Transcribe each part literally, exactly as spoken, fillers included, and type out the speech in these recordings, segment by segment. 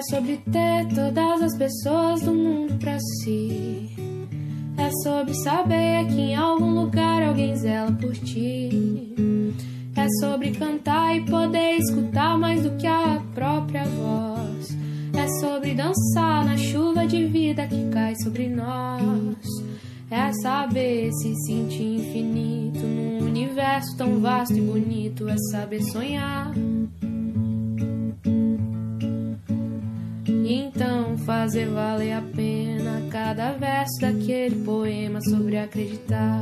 sobre ter todas as pessoas do mundo pra si. É sobre saber que em algum lugar alguém zela por ti. É sobre cantar e poder escutar mais do que a própria voz. É sobre dançar na chuva de vida que cai sobre nós. É saber se sentir infinito num universo tão vasto e bonito. É saber sonhar. Então fazer valer a pena cada verso daquele poema sobre acreditar.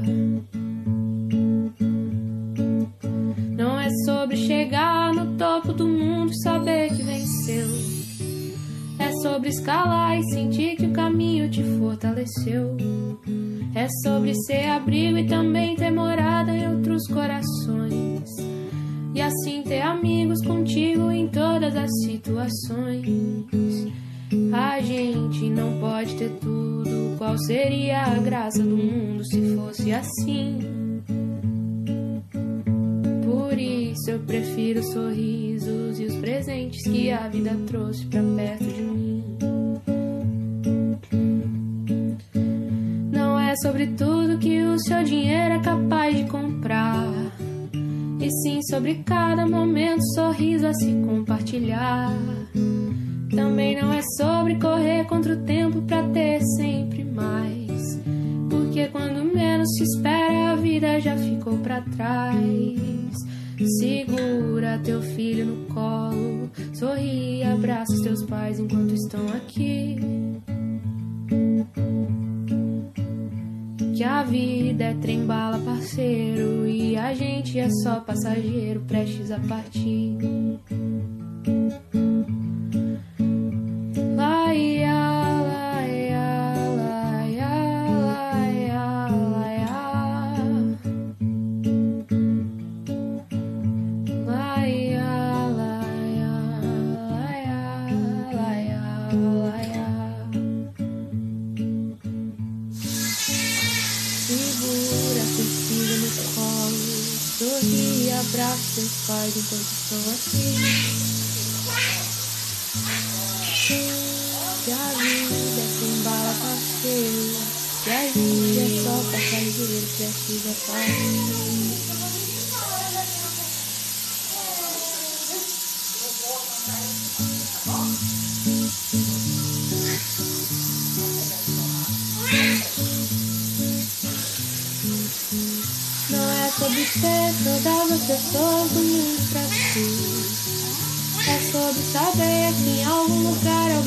Não é sobre chegar no topo do mundo e saber que venceu. É sobre escalar e sentir que o caminho te fortaleceu. É sobre ser abrigo e também ter morada em outros corações. E assim ter amigos contigo em todas as situações. A gente não pode ter tudo. Qual seria a graça do mundo se fosse assim? Por isso eu prefiro os sorrisos e os presentes que a vida trouxe pra perto de mim. Não é sobre tudo que o seu dinheiro é capaz de comprar, e sim sobre cada momento, sorriso a se compartilhar. Também não é sobre correr contra o tempo pra ter sempre mais, porque quando menos se espera a vida já ficou pra trás. Segura teu filho no colo, sorri e abraça os teus pais enquanto estão aqui. Que a vida é trem-bala, parceiro, e a gente é só passageiro prestes a partir. Seus pais enquanto estão aqui. Que a vida é sem bala, parceiro, que a gente é só passageiro prestes a partir. Sobre ter todas as pessoas do mundo pra si. É sobre saber que em algum lugar alguém